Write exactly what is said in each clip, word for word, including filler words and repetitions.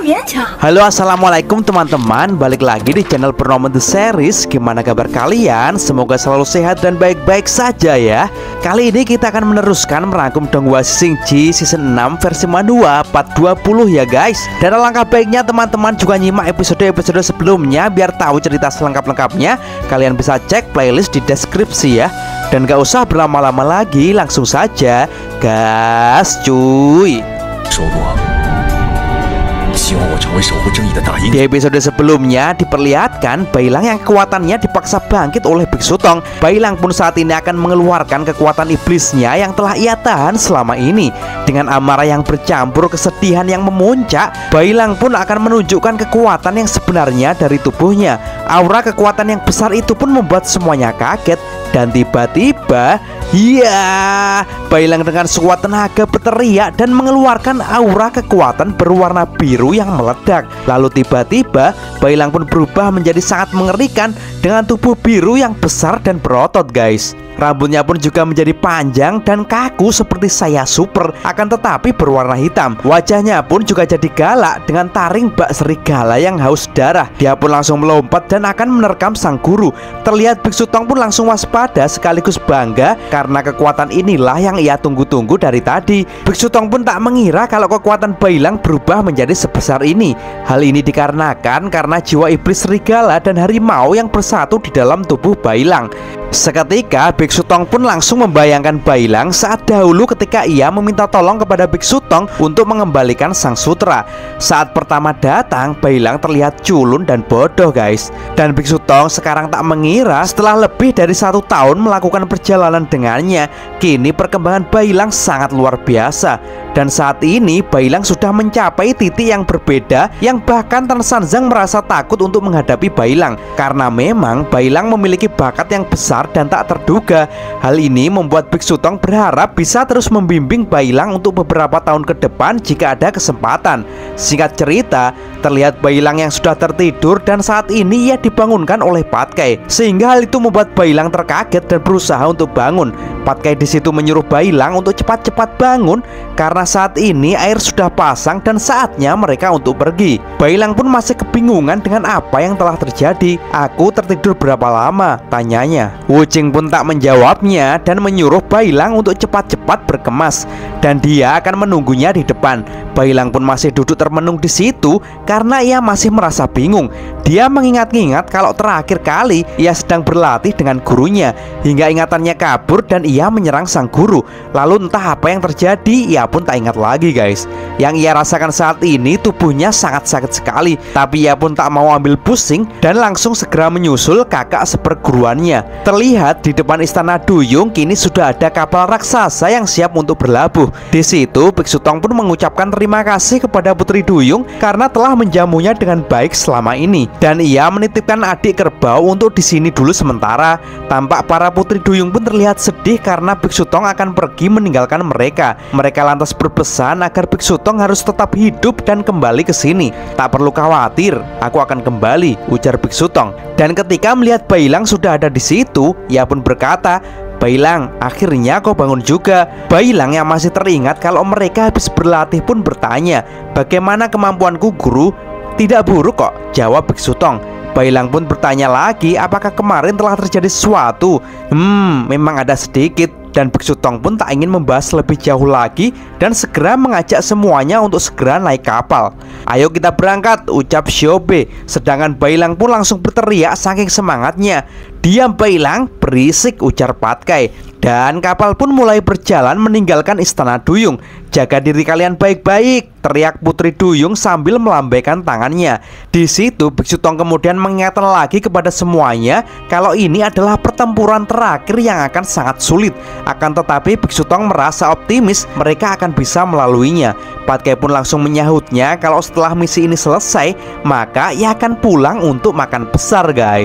Halo, assalamualaikum teman-teman. Balik lagi di channel Purnomo The Series. Gimana kabar kalian? Semoga selalu sehat dan baik-baik saja ya. Kali ini kita akan meneruskan merangkum Donghua Shingji season enam versi manhwa part dua puluh ya guys. Dan alangkah baiknya teman-teman juga nyimak episode-episode sebelumnya biar tahu cerita selengkap-lengkapnya. Kalian bisa cek playlist di deskripsi ya. Dan gak usah berlama-lama lagi, langsung saja gas cuy. Di episode sebelumnya diperlihatkan Bailang yang kekuatannya dipaksa bangkit oleh Biksu Tong. Bailang pun saat ini akan mengeluarkan kekuatan iblisnya yang telah ia tahan selama ini. Dengan amarah yang bercampur kesedihan yang memuncak, Bailang pun akan menunjukkan kekuatan yang sebenarnya dari tubuhnya. Aura kekuatan yang besar itu pun membuat semuanya kaget. Dan tiba-tiba, ya, Bailang dengan sekuat tenaga berteriak dan mengeluarkan aura kekuatan berwarna biru yang meledak. Lalu tiba-tiba Bailang pun berubah menjadi sangat mengerikan dengan tubuh biru yang besar dan berotot guys. Rambutnya pun juga menjadi panjang dan kaku seperti saya super, akan tetapi berwarna hitam. Wajahnya pun juga jadi galak dengan taring bak serigala yang haus darah. Dia pun langsung melompat dan akan menerkam sang guru. Terlihat Biksu Tong pun langsung waspada sekaligus bangga karena kekuatan inilah yang ia tunggu-tunggu dari tadi. Biksu Tong pun tak mengira kalau kekuatan Bailang berubah menjadi sebesar ini. Hal ini dikarenakan karena jiwa iblis serigala dan harimau yang bersatu di dalam tubuh Bailang. Seketika Biksu Tong pun langsung membayangkan Bailang saat dahulu ketika ia meminta tolong kepada Biksu Tong untuk mengembalikan sang sutra. Saat pertama datang, Bailang terlihat culun dan bodoh guys. Dan Biksu Tong sekarang tak mengira setelah lebih dari satu tahun melakukan perjalanan dengannya, kini perkembangan Bailang sangat luar biasa. Dan saat ini Bailang sudah mencapai titik yang berbeda, yang bahkan Tan Sanzang merasa takut untuk menghadapi Bailang. Karena memang Bailang memiliki bakat yang besar dan tak terduga. Hal ini membuat Biksu Tong berharap bisa terus membimbing Bailang untuk beberapa tahun ke depan jika ada kesempatan. Singkat cerita, terlihat Bailang yang sudah tertidur dan saat ini ia dibangunkan oleh Patkai. Sehingga hal itu membuat Bailang terkaget dan berusaha untuk bangun. Patkai di situ menyuruh Bailang untuk cepat-cepat bangun karena saat ini air sudah pasang dan saatnya mereka untuk pergi. Bailang pun masih kebingungan dengan apa yang telah terjadi. "Aku tertidur berapa lama?" tanyanya. Wuching pun tak menjawabnya dan menyuruh Bailang untuk cepat-cepat berkemas dan dia akan menunggunya di depan. Bailang pun masih duduk termenung di situ karena ia masih merasa bingung. Dia mengingat-ingat kalau terakhir kali ia sedang berlatih dengan gurunya hingga ingatannya kabur dan ia menyerang sang guru. Lalu entah apa yang terjadi, ia pun tak ingat lagi guys. Yang ia rasakan saat ini tubuhnya sangat sakit sekali, tapi ia pun tak mau ambil pusing dan langsung segera menyusul kakak seperguruannya. Terlihat di depan istana Duyung kini sudah ada kapal raksasa yang siap untuk berlabuh. Di situ Biksu Tong pun mengucapkan terima kasih kepada Putri Duyung karena telah menjamunya dengan baik selama ini. Dan ia menitipkan adik kerbau untuk di sini dulu sementara. Tampak para Putri Duyung pun terlihat sedih karena Biksu Tong akan pergi meninggalkan mereka. Mereka lantas berpesan agar Biksu Tong harus tetap hidup dan kembali ke sini. "Tak perlu khawatir, aku akan kembali," ujar Biksu Tong. Dan ketika melihat Bailang sudah ada di situ, ia pun berkata, "Bailang, akhirnya kau bangun juga." Bailang yang masih teringat kalau mereka habis berlatih pun bertanya, "Bagaimana kemampuanku guru?" "Tidak buruk kok," jawab Biksu Tong. Bailang pun bertanya lagi apakah kemarin telah terjadi sesuatu. Hmm, memang ada sedikit. Dan Biksu Tong pun tak ingin membahas lebih jauh lagi dan segera mengajak semuanya untuk segera naik kapal. "Ayo kita berangkat," ucap Xiaobe. Sedangkan Bailang pun langsung berteriak saking semangatnya. "Diam Bailang, berisik," ujar Patkai. Dan kapal pun mulai berjalan meninggalkan istana Duyung. "Jaga diri kalian baik-baik," teriak Putri Duyung sambil melambaikan tangannya. Di situ Biksu Tong kemudian mengingatkan lagi kepada semuanya kalau ini adalah pertempuran terakhir yang akan sangat sulit. Akan tetapi Biksu Tong merasa optimis mereka akan bisa melaluinya. Patkai pun langsung menyahutnya kalau setelah misi ini selesai maka ia akan pulang untuk makan besar guys.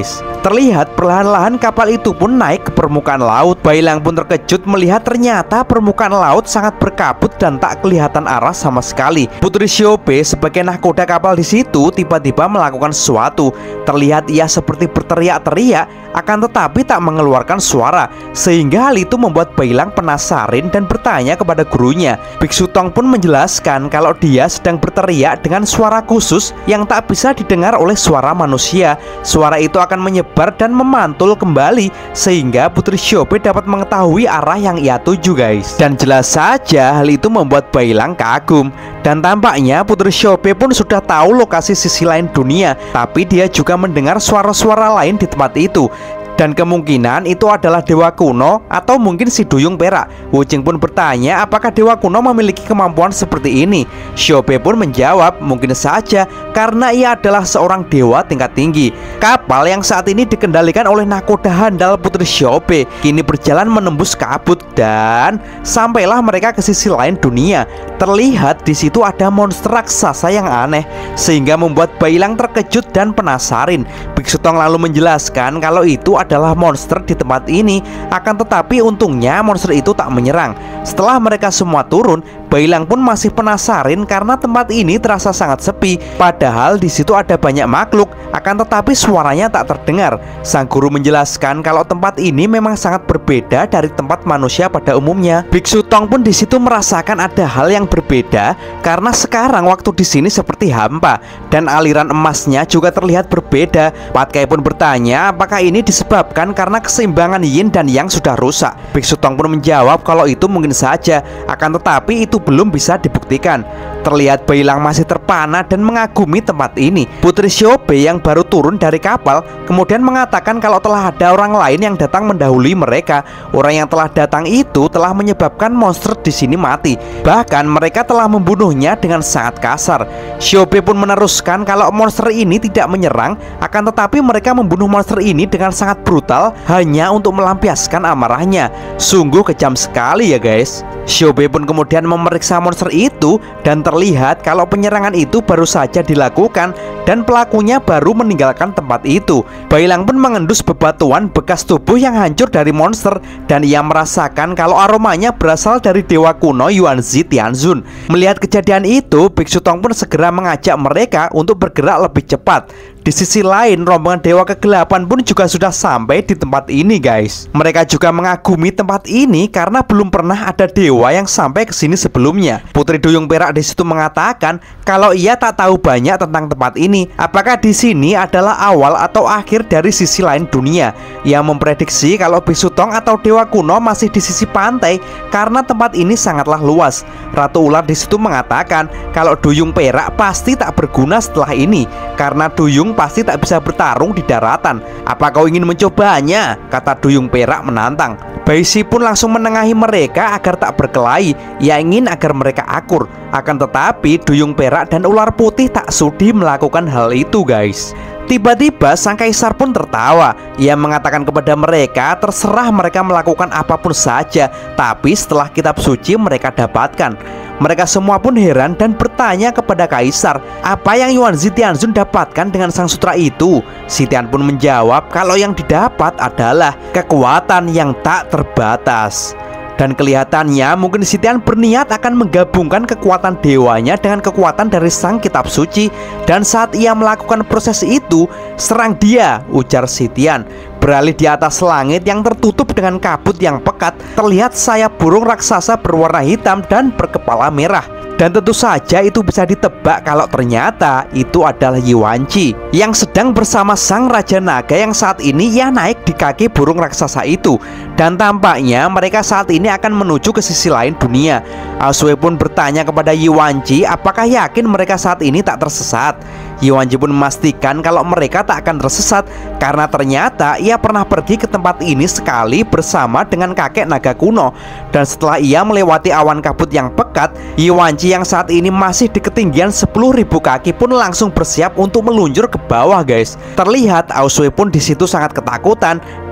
Terlihat perlahan-lahan kapal itu pun naik ke permukaan laut. Bailang pun terkejut melihat ternyata permukaan laut sangat berkabut dan tak kelihatan arah sama sekali. Putri Xiaobe sebagai nahkoda kapal di situ tiba-tiba melakukan sesuatu. Terlihat ia seperti berteriak-teriak, akan tetapi tak mengeluarkan suara, sehingga hal itu membuat Bailang penasaran dan bertanya kepada gurunya. Biksu Tong pun menjelaskan kalau dia sedang berteriak dengan suara khusus yang tak bisa didengar oleh suara manusia. Suara itu akan menyebar dan memantul kembali sehingga Putri Xiaobe dapat mengetahui arah yang ia tuju, guys. Dan jelas saja hal itu membuat Bailang kagum. Dan tampaknya Putri Xiaobe pun sudah tahu lokasi sisi lain dunia, tapi dia juga mendengar suara-suara lain di tempat itu. Dan kemungkinan itu adalah dewa kuno atau mungkin si duyung perak. Wuching pun bertanya apakah dewa kuno memiliki kemampuan seperti ini. Xiaobe pun menjawab mungkin saja karena ia adalah seorang dewa tingkat tinggi. Kapal yang saat ini dikendalikan oleh nahkoda handal Putri Xiaobe kini berjalan menembus kabut dan sampailah mereka ke sisi lain dunia. Terlihat di situ ada monster raksasa yang aneh sehingga membuat Bailang terkejut dan penasaran. Biksu Tong lalu menjelaskan kalau itu adalah monster di tempat ini, akan tetapi untungnya monster itu tak menyerang. Setelah mereka semua turun, Bailang pun masih penasaran karena tempat ini terasa sangat sepi. Padahal di situ ada banyak makhluk, akan tetapi suaranya tak terdengar. Sang guru menjelaskan kalau tempat ini memang sangat berbeda dari tempat manusia pada umumnya. Biksu Tong pun di situ merasakan ada hal yang berbeda karena sekarang waktu di sini seperti hampa dan aliran emasnya juga terlihat berbeda. Patkai pun bertanya apakah ini disebabkan karena keseimbangan yin dan yang sudah rusak. Biksu Tong pun menjawab kalau itu mungkin saja, akan tetapi itu belum bisa dibuktikan. Terlihat Bailang masih terpana dan mengagumi tempat ini. Putri Xiaobe yang baru turun dari kapal kemudian mengatakan kalau telah ada orang lain yang datang mendahului mereka. Orang yang telah datang itu telah menyebabkan monster di sini mati. Bahkan mereka telah membunuhnya dengan sangat kasar. Xiaobe pun meneruskan kalau monster ini tidak menyerang, akan tetapi mereka membunuh monster ini dengan sangat brutal hanya untuk melampiaskan amarahnya. Sungguh kejam sekali ya guys. Xiaobe pun kemudian memeriksa monster itu dan terlihat kalau penyerangan itu baru saja dilakukan dan pelakunya baru meninggalkan tempat itu. Bailang pun mengendus bebatuan bekas tubuh yang hancur dari monster dan ia merasakan kalau aromanya berasal dari dewa kuno Yuanzi Tianzun. Melihat kejadian itu, Biksu Tong pun segera mengajak mereka untuk bergerak lebih cepat. Di sisi lain, rombongan dewa kegelapan pun juga sudah sampai di tempat ini guys. Mereka juga mengagumi tempat ini karena belum pernah ada dewa yang sampai ke sini sebelumnya. Putri Duyung Perak di situ mengatakan kalau ia tak tahu banyak tentang tempat ini. Apakah di sini adalah awal atau akhir dari sisi lain dunia? Ia memprediksi kalau Biksu Tong atau dewa kuno masih di sisi pantai karena tempat ini sangatlah luas. Ratu Ular di situ mengatakan kalau Duyung Perak pasti tak berguna setelah ini karena Duyung pasti tak bisa bertarung di daratan. Apa kau ingin mencobanya? Kata Duyung Perak menantang. Baisi pun langsung menengahi mereka agar tak berkelahi. Ia ingin agar mereka akur. Akan tetapi Duyung Perak dan Ular Putih tak sudi melakukan hal itu guys. Tiba-tiba sang kaisar pun tertawa. Ia mengatakan kepada mereka terserah mereka melakukan apapun saja, tapi setelah kitab suci mereka dapatkan. Mereka semua pun heran dan bertanya kepada kaisar apa yang Yuanzi Tianzun dapatkan dengan sang sutra itu. Sitian pun menjawab kalau yang didapat adalah kekuatan yang tak terbatas. Dan kelihatannya mungkin Sitian berniat akan menggabungkan kekuatan dewanya dengan kekuatan dari sang kitab suci. Dan saat ia melakukan proses itu, serang dia, ujar Sitian. Beralih di atas langit yang tertutup dengan kabut yang pekat, terlihat sayap burung raksasa berwarna hitam dan berkepala merah. Dan tentu saja itu bisa ditebak kalau ternyata itu adalah Yuanqi yang sedang bersama sang Raja Naga yang saat ini ia naik di kaki burung raksasa itu. Dan tampaknya mereka saat ini akan menuju ke sisi lain dunia. Asue pun bertanya kepada Yuanqi apakah yakin mereka saat ini tak tersesat. Yuanqi pun memastikan kalau mereka tak akan tersesat karena ternyata ia pernah pergi ke tempat ini sekali bersama dengan kakek naga kuno. Dan setelah ia melewati awan kabut yang pekat, Yuanqi yang saat ini masih di ketinggian sepuluh ribu kaki pun langsung bersiap untuk meluncur ke bawah guys. Terlihat Asue pun di situ sangat ketakutan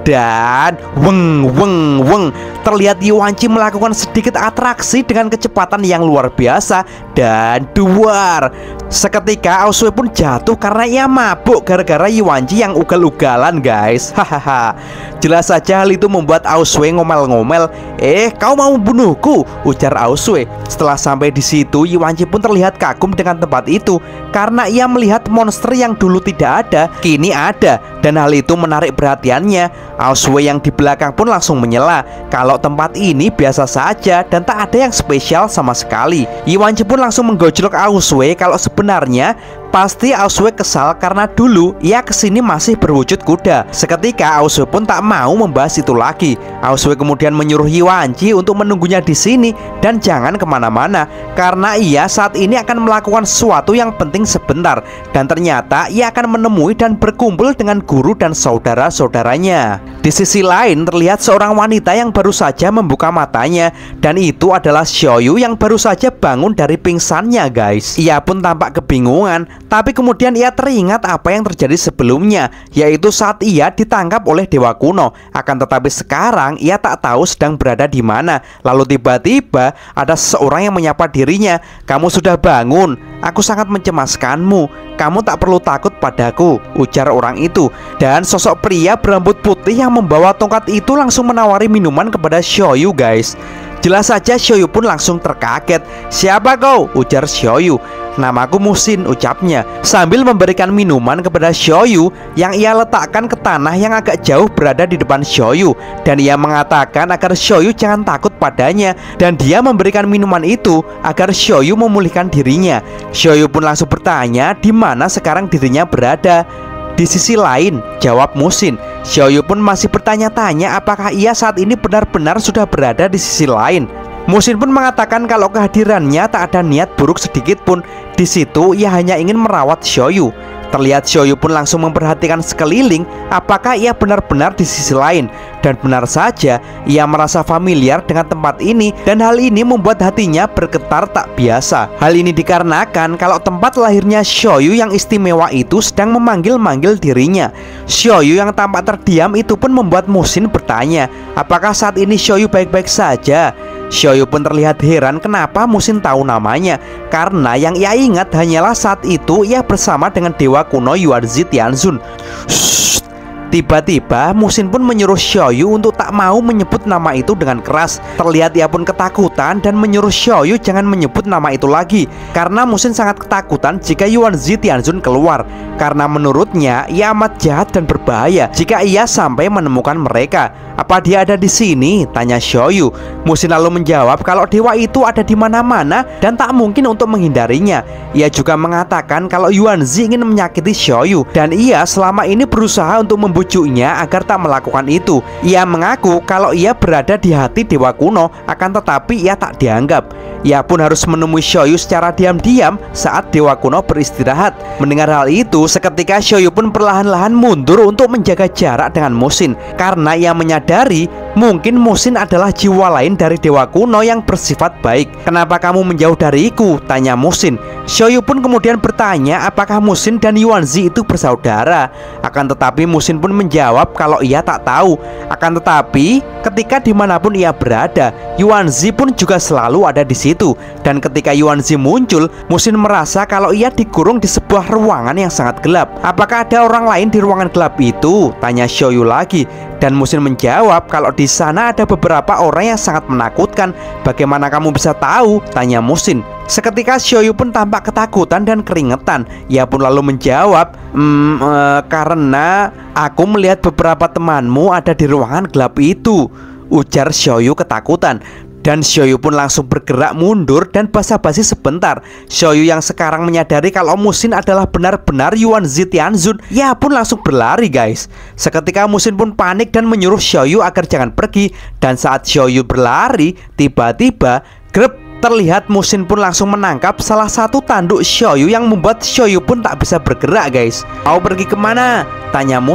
Dan weng weng weng, terlihat Yuanji melakukan sedikit atraksi dengan kecepatan yang luar biasa dan duar. Seketika Aoswee pun jatuh karena ia mabuk gara-gara Yuanji yang ugal-ugalan guys. Hahaha. Jelas saja hal itu membuat Aoswee ngomel-ngomel. "Eh, kau mau membunuhku?" ujar Aoswee. Setelah sampai di situ, Yuanji pun terlihat kagum dengan tempat itu karena ia melihat monster yang dulu tidak ada kini ada, dan hal itu menarik perhatiannya. Aoswee yang di belakang pun langsung menyela kalau tempat ini biasa saja dan tak ada yang spesial sama sekali. Yuanji pun langsung menggojlok Aoswee kalau sebenarnya pasti Aoswee kesal karena dulu ia kesini masih berwujud kuda. Seketika Aoswee pun tak mau membahas itu lagi. Aoswee kemudian menyuruh Yuanji untuk menunggunya di sini dan jangan kemana-mana karena ia saat ini akan melakukan sesuatu yang penting sebentar, dan ternyata ia akan menemui dan berkumpul dengan guru dan saudara-saudaranya. Di sisi lain terlihat seorang wanita yang baru saja membuka matanya, dan itu adalah Xiaoyu yang baru saja bangun dari pingsannya guys. Ia pun tampak kebingungan, tapi kemudian ia teringat apa yang terjadi sebelumnya, yaitu saat ia ditangkap oleh Dewa Kuno. Akan tetapi sekarang ia tak tahu sedang berada di mana. Lalu tiba-tiba ada seseorang yang menyapa dirinya. "Kamu sudah bangun? Aku sangat mencemaskanmu. Kamu tak perlu takut padaku," ujar orang itu. Dan sosok pria berambut putih yang membawa tongkat itu langsung menawari minuman kepada Xiaoyu guys. Jelas saja Xiaoyu pun langsung terkaget. "Siapa kau?" ujar Xiaoyu. "Namaku Musin," ucapnya sambil memberikan minuman kepada Xiaoyu yang ia letakkan ke tanah yang agak jauh berada di depan Xiaoyu. Dan ia mengatakan agar Xiaoyu jangan takut padanya, dan dia memberikan minuman itu agar Xiaoyu memulihkan dirinya. Xiaoyu pun langsung bertanya di mana sekarang dirinya berada. "Di sisi lain," jawab Musin. Xiaoyu pun masih bertanya-tanya apakah ia saat ini benar-benar sudah berada di sisi lain. Musin pun mengatakan kalau kehadirannya tak ada niat buruk sedikit pun. Di situ ia hanya ingin merawat Xiaoyu. Terlihat Xiaoyu pun langsung memperhatikan sekeliling apakah ia benar-benar di sisi lain. Dan benar saja, ia merasa familiar dengan tempat ini, dan hal ini membuat hatinya bergetar tak biasa. Hal ini dikarenakan kalau tempat lahirnya Xiaoyu yang istimewa itu sedang memanggil-manggil dirinya. Xiaoyu yang tampak terdiam itu pun membuat Musin bertanya, apakah saat ini Xiaoyu baik-baik saja? Xiaoyu pun terlihat heran kenapa Musin tahu namanya, karena yang ia ingat hanyalah saat itu ia bersama dengan Dewa Kuno Yuanzi Tianzun. Shh. Tiba-tiba Musin pun menyuruh Xiaoyu untuk tak mau menyebut nama itu dengan keras. Terlihat ia pun ketakutan dan menyuruh Xiaoyu jangan menyebut nama itu lagi, karena Musin sangat ketakutan jika Yuanzi Tianzun keluar, karena menurutnya ia amat jahat dan berbahaya jika ia sampai menemukan mereka. "Apa dia ada di sini?" tanya Xiaoyu. Musin lalu menjawab kalau dewa itu ada di mana-mana dan tak mungkin untuk menghindarinya. Ia juga mengatakan kalau Yuanzi ingin menyakiti Xiaoyu, dan ia selama ini berusaha untuk membujuknya agar tak melakukan itu. Ia mengaku kalau ia berada di hati Dewa Kuno, akan tetapi ia tak dianggap. Ia pun harus menemui Xiaoyu secara diam-diam saat Dewa Kuno beristirahat. Mendengar hal itu, seketika Xiaoyu pun perlahan-lahan mundur untuk menjaga jarak dengan Musin, karena ia menyadari mungkin Musin adalah jiwa lain dari Dewa Kuno yang bersifat baik. "Kenapa kamu menjauh dariku?" tanya Musin. Xiaoyu pun kemudian bertanya apakah Musin dan Yuanzi itu bersaudara. Akan tetapi Musin pun menjawab kalau ia tak tahu. Akan tetapi ketika dimanapun ia berada, Yuanzi pun juga selalu ada di situ. Dan ketika Yuanzi muncul, Musin merasa kalau ia dikurung di sebuah ruangan yang sangat gelap. "Apakah ada orang lain di ruangan gelap itu?" tanya Xiaoyu lagi. Dan Musin menjawab kalau di sana ada beberapa orang yang sangat menakutkan. "Bagaimana kamu bisa tahu?" tanya Musin. Seketika Xiaoyu pun tampak ketakutan dan keringetan. Ia pun lalu menjawab, hmm, e, "Karena aku melihat beberapa temanmu ada di ruangan gelap itu," ujar Xiaoyu ketakutan. Dan Xiaoyu pun langsung bergerak mundur dan basa-basi sebentar. Xiaoyu yang sekarang menyadari kalau Musin adalah benar-benar Yuanzi Tianzun, ia pun langsung berlari guys. Seketika Musin pun panik dan menyuruh Xiaoyu agar jangan pergi. Dan saat Xiaoyu berlari, tiba-tiba grep, terlihat Musin pun langsung menangkap salah satu tanduk Xiaoyu yang membuat Xiaoyu pun tak bisa bergerak guys. "Mau pergi kemana?" tanya Musin.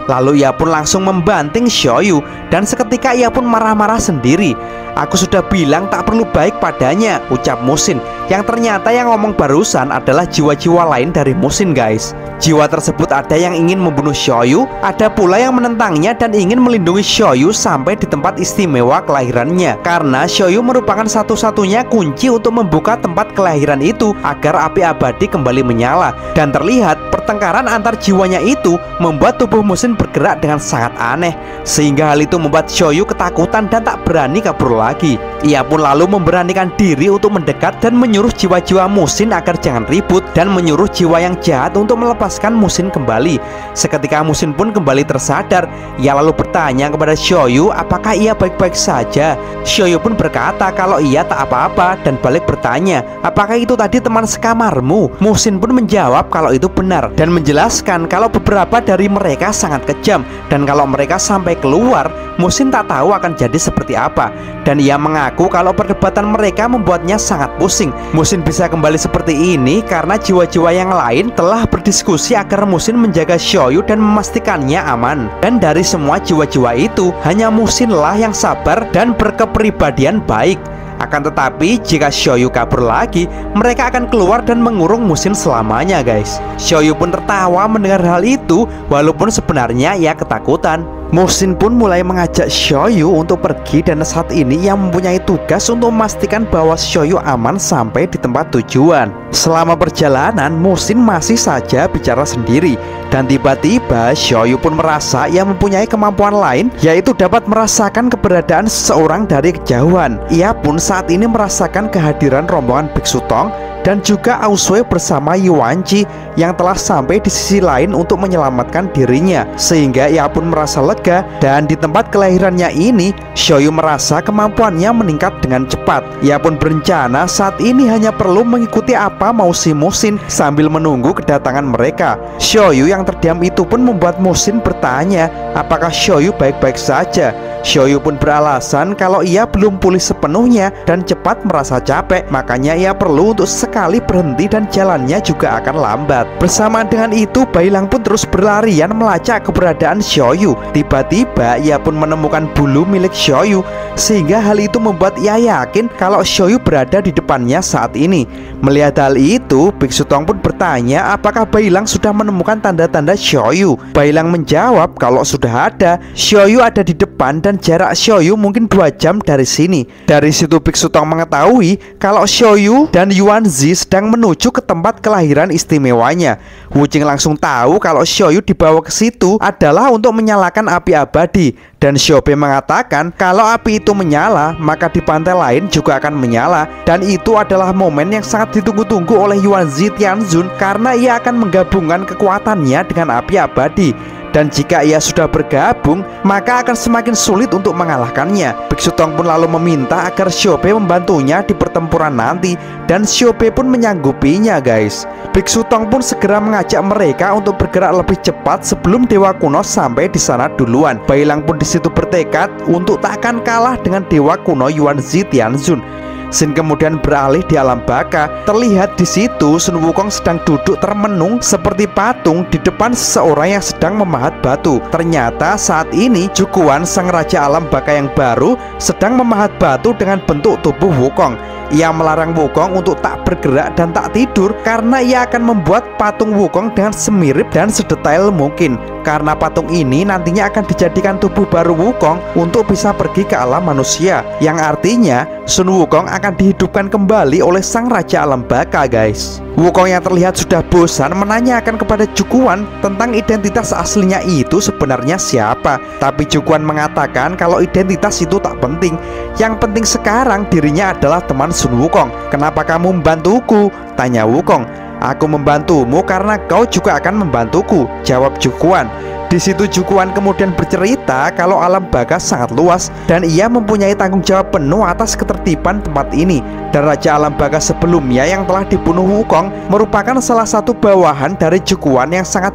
Lalu ia pun langsung membanting Xiaoyu dan seketika ia pun marah-marah sendiri. "Aku sudah bilang tak perlu baik padanya," ucap Musin. Yang ternyata yang ngomong barusan adalah jiwa-jiwa lain dari Musin, guys. Jiwa tersebut ada yang ingin membunuh Xiaoyu, ada pula yang menentangnya dan ingin melindungi Xiaoyu sampai di tempat istimewa kelahirannya. Karena Xiaoyu merupakan satu-satunya kunci untuk membuka tempat kelahiran itu agar api abadi kembali menyala. Dan terlihat pertengkaran antar jiwanya itu membuat tubuh Musin bergerak dengan sangat aneh, sehingga hal itu membuat Xiaoyu ketakutan dan tak berani kabur lagi. Ia pun lalu memberanikan diri untuk mendekat dan menyuruh jiwa-jiwa Musin agar jangan ribut, dan menyuruh jiwa yang jahat untuk melepaskan Musin kembali. Seketika Musin pun kembali tersadar. Ia lalu bertanya kepada Xiaoyu apakah ia baik-baik saja. Xiaoyu pun berkata kalau ia tak apa-apa dan balik bertanya, "Apakah itu tadi teman sekamarmu?" Musin pun menjawab kalau itu benar dan menjelaskan kalau beberapa dari mereka sangat kejam, dan kalau mereka sampai keluar, Musin tak tahu akan jadi seperti apa. Dan ia mengaku kalau perdebatan mereka membuatnya sangat pusing. Musin bisa kembali seperti ini karena jiwa-jiwa yang lain telah berdiskusi agar Musin menjaga Xiaoyu dan memastikannya aman. Dan dari semua jiwa-jiwa itu, hanya Musinlah yang sabar dan berkepribadian baik. Akan tetapi jika Xiaoyu kabur lagi, mereka akan keluar dan mengurung Musin selamanya, guys. Xiaoyu pun tertawa mendengar hal itu, walaupun sebenarnya ia ketakutan. Musin pun mulai mengajak Xiaoyu untuk pergi, dan saat ini ia mempunyai tugas untuk memastikan bahwa Xiaoyu aman sampai di tempat tujuan. Selama perjalanan, Musin masih saja bicara sendiri, dan tiba-tiba Xiaoyu pun merasa ia mempunyai kemampuan lain, yaitu dapat merasakan keberadaan seseorang dari kejauhan. Ia pun saat ini merasakan kehadiran rombongan Biksu Tong dan juga Ausui bersama Yuanji yang telah sampai di sisi lain untuk menyelamatkan dirinya, sehingga ia pun merasa lega. Dan di tempat kelahirannya ini, Xiaoyu merasa kemampuannya meningkat dengan cepat. Ia pun berencana saat ini hanya perlu mengikuti apa mau si Musin sambil menunggu kedatangan mereka. Xiaoyu yang terdiam itu pun membuat Musin bertanya apakah Xiaoyu baik-baik saja. Xiaoyu pun beralasan kalau ia belum pulih sepenuhnya dan cepat merasa capek, makanya ia perlu untuk sekali berhenti dan jalannya juga akan lambat. Bersamaan dengan itu, Bailang pun terus berlarian melacak keberadaan Xiaoyu. Tiba-tiba ia pun menemukan bulu milik Xiaoyu, sehingga hal itu membuat ia yakin kalau Xiaoyu berada di depannya saat ini. Melihat hal itu, Biksu Tong pun bertanya apakah Bailang sudah menemukan tanda-tanda Xiaoyu. Bailang menjawab kalau sudah ada. Xiaoyu ada di depan dan jarak Xiaoyu mungkin dua jam dari sini. Dari situ Biksu Tong mengetahui kalau Xiaoyu dan Yuanzi sedang menuju ke tempat kelahiran istimewanya. Wuching langsung tahu kalau Xiaoyu dibawa ke situ adalah untuk menyalakan api abadi, dan Xiaobe mengatakan kalau api itu menyala maka di pantai lain juga akan menyala, dan itu adalah momen yang sangat ditunggu-tunggu oleh Yuanzi Tianzun karena ia akan menggabungkan kekuatannya dengan api abadi. Dan jika ia sudah bergabung, maka akan semakin sulit untuk mengalahkannya. Biksu Tong pun lalu meminta agar Xiaobe membantunya di pertempuran nanti, dan Xiaobe pun menyanggupinya, guys. Biksu Tong pun segera mengajak mereka untuk bergerak lebih cepat sebelum Dewa Kuno sampai di sana duluan. Bailang pun di situ bertekad untuk tak akan kalah dengan Dewa Kuno Yuanzi Tianzun. Scene kemudian beralih di alam baka. Terlihat di situ Sun Wukong sedang duduk termenung seperti patung di depan seseorang yang sedang memahat batu. Ternyata saat ini Jukuan, sang raja alam baka yang baru, sedang memahat batu dengan bentuk tubuh Wukong. Ia melarang Wukong untuk tak bergerak dan tak tidur karena ia akan membuat patung Wukong dengan semirip dan sedetail mungkin. Karena patung ini nantinya akan dijadikan tubuh baru Wukong untuk bisa pergi ke alam manusia, yang artinya Sun Wukong akan dihidupkan kembali oleh sang raja alam baka, guys. Wukong yang terlihat sudah bosan menanyakan kepada Jukuan tentang identitas aslinya itu sebenarnya siapa. Tapi Jukuan mengatakan kalau identitas itu tak penting. Yang penting sekarang dirinya adalah teman Sun Wukong. "Kenapa kamu membantuku?" tanya Wukong. "Aku membantumu karena kau juga akan membantuku," jawab Jukuan. Di situ Jukuan kemudian bercerita kalau alam baka sangat luas dan ia mempunyai tanggung jawab penuh atas ketertiban tempat ini. Dan raja alam baka sebelumnya yang telah dibunuh Wukong merupakan salah satu bawahan dari Jukuan yang sangat buruk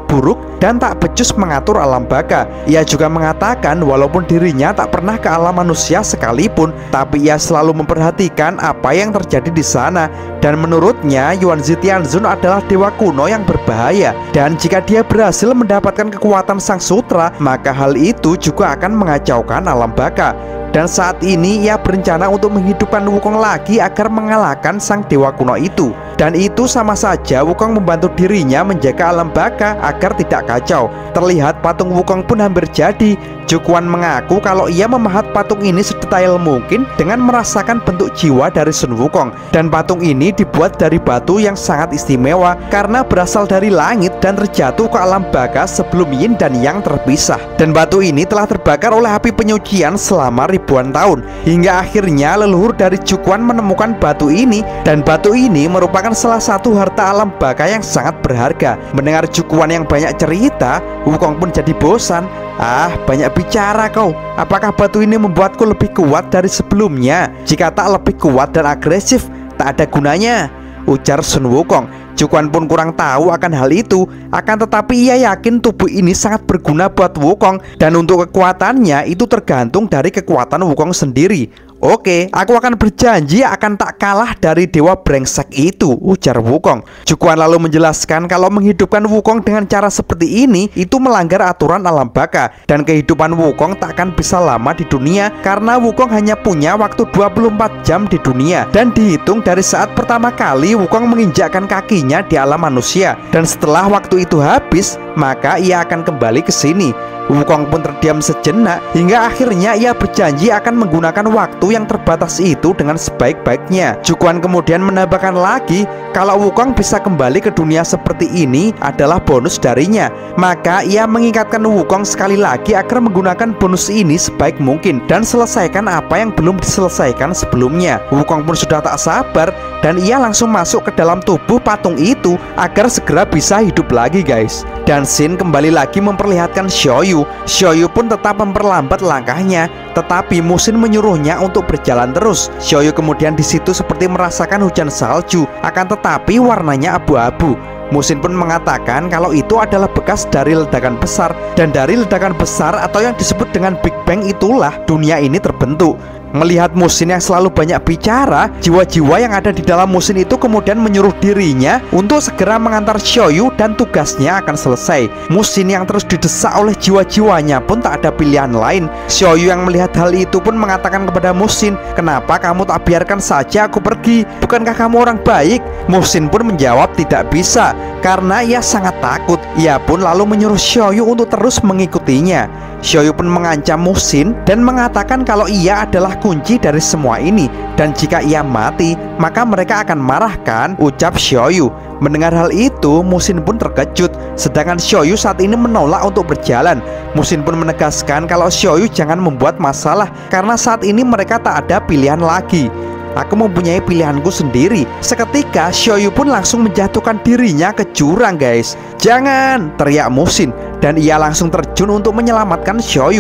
dan tak becus mengatur alam baka. Ia juga mengatakan walaupun dirinya tak pernah ke alam manusia sekalipun, tapi ia selalu memperhatikan apa yang terjadi di sana. Dan menurutnya Yuanzi Tianzun adalah dewa kuno yang berbahaya, dan jika dia berhasil mendapatkan kekuatan Sang Sutra, maka hal itu juga akan mengacaukan alam baka. Dan saat ini ia berencana untuk menghidupkan Wukong lagi agar mengalahkan sang dewa kuno itu. Dan itu sama saja Wukong membantu dirinya menjaga alam baka agar tidak kacau. Terlihat patung Wukong pun hampir jadi. Jukuan mengaku kalau ia memahat patung ini sedetail mungkin dengan merasakan bentuk jiwa dari Sun Wukong. Dan patung ini dibuat dari batu yang sangat istimewa karena berasal dari langit dan terjatuh ke alam baka sebelum Yin dan Yang terpisah. Dan batu ini telah terbakar oleh api penyucian selama ribuan tahun, hingga akhirnya leluhur dari Jukuan menemukan batu ini. Dan batu ini merupakan salah satu harta alam baka yang sangat berharga. Mendengar Jukuan yang banyak cerita, Wukong pun jadi bosan. Ah, banyak bicara kau. Apakah batu ini membuatku lebih kuat dari sebelumnya? Jika tak lebih kuat dan agresif, tak ada gunanya, ujar Sun Wukong. Jukuan pun kurang tahu akan hal itu. Akan tetapi ia yakin tubuh ini sangat berguna buat Wukong, dan untuk kekuatannya itu tergantung dari kekuatan Wukong sendiri. Oke, aku akan berjanji akan tak kalah dari dewa brengsek itu, ujar Wukong. Jukuan lalu menjelaskan kalau menghidupkan Wukong dengan cara seperti ini itu melanggar aturan alam baka, dan kehidupan Wukong tak akan bisa lama di dunia karena Wukong hanya punya waktu dua puluh empat jam di dunia, dan dihitung dari saat pertama kali Wukong menginjakkan kakinya di alam manusia. Dan setelah waktu itu habis, maka ia akan kembali ke sini. Wukong pun terdiam sejenak hingga akhirnya ia berjanji akan menggunakan waktu yang terbatas itu dengan sebaik-baiknya. Jukuan kemudian menambahkan lagi kalau Wukong bisa kembali ke dunia seperti ini adalah bonus darinya. Maka ia mengingatkan Wukong sekali lagi agar menggunakan bonus ini sebaik mungkin dan selesaikan apa yang belum diselesaikan sebelumnya. Wukong pun sudah tak sabar dan ia langsung masuk ke dalam tubuh patung itu agar segera bisa hidup lagi, guys. Dan Shin kembali lagi memperlihatkan Xiaoyu. Xiaoyu pun tetap memperlambat langkahnya, tetapi Musin menyuruhnya untuk berjalan terus. Xiaoyu kemudian di situ seperti merasakan hujan salju, akan tetapi warnanya abu-abu. Musin pun mengatakan kalau itu adalah bekas dari ledakan besar, dan dari ledakan besar atau yang disebut dengan Big Bang itulah dunia ini terbentuk. Melihat Musin yang selalu banyak bicara, jiwa-jiwa yang ada di dalam Musin itu kemudian menyuruh dirinya untuk segera mengantar Xiaoyu dan tugasnya akan selesai. Musin yang terus didesak oleh jiwa-jiwanya pun tak ada pilihan lain. Xiaoyu yang melihat hal itu pun mengatakan kepada Musin, "Kenapa kamu tak biarkan saja aku pergi? Bukankah kamu orang baik?" Musin pun menjawab tidak bisa karena ia sangat takut. Ia pun lalu menyuruh Xiaoyu untuk terus mengikutinya. Xiaoyu pun mengancam Musin dan mengatakan kalau ia adalah kunci dari semua ini, dan jika ia mati maka mereka akan marahkan, ucap Xiaoyu. Mendengar hal itu, Musin pun terkejut, sedangkan Xiaoyu saat ini menolak untuk berjalan. Musin pun menegaskan kalau Xiaoyu jangan membuat masalah karena saat ini mereka tak ada pilihan lagi. Aku mempunyai pilihanku sendiri. Seketika Xiaoyu pun langsung menjatuhkan dirinya ke jurang, guys. "Jangan!" teriak Musin, dan ia langsung terjun untuk menyelamatkan Xiaoyu.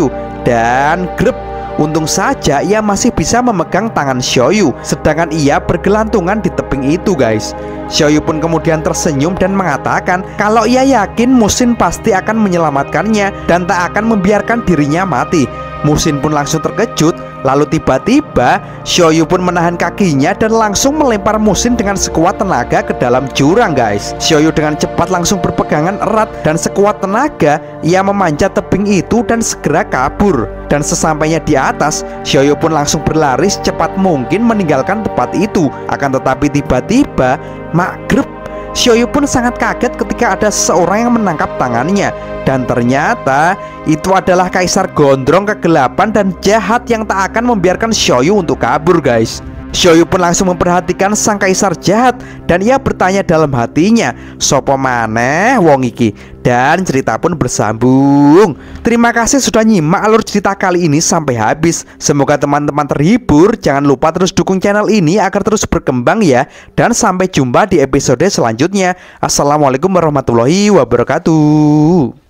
Dan grep, untung saja ia masih bisa memegang tangan Xiaoyu, sedangkan ia bergelantungan di tebing itu, guys. Xiaoyu pun kemudian tersenyum dan mengatakan kalau ia yakin Musin pasti akan menyelamatkannya dan tak akan membiarkan dirinya mati. Musin pun langsung terkejut. Lalu tiba-tiba Xiaoyu pun menahan kakinya dan langsung melempar Musin dengan sekuat tenaga ke dalam jurang, guys. Xiaoyu dengan cepat langsung berpegangan erat dan sekuat tenaga ia memanjat tebing itu dan segera kabur. Dan sesampainya di atas, Xiaoyu pun langsung berlari secepat mungkin meninggalkan tempat itu. Akan tetapi tiba-tiba magrib, Xiaoyu pun sangat kaget ketika ada seseorang yang menangkap tangannya. Dan ternyata itu adalah Kaisar Gondrong kegelapan dan jahat yang tak akan membiarkan Xiaoyu untuk kabur, guys. Xiaoyu pun langsung memperhatikan sang kaisar jahat dan ia bertanya dalam hatinya, "Sopo maneh wong iki?" Dan cerita pun bersambung. Terima kasih sudah nyimak alur cerita kali ini sampai habis. Semoga teman-teman terhibur. Jangan lupa terus dukung channel ini agar terus berkembang ya. Dan sampai jumpa di episode selanjutnya. Assalamualaikum warahmatullahi wabarakatuh.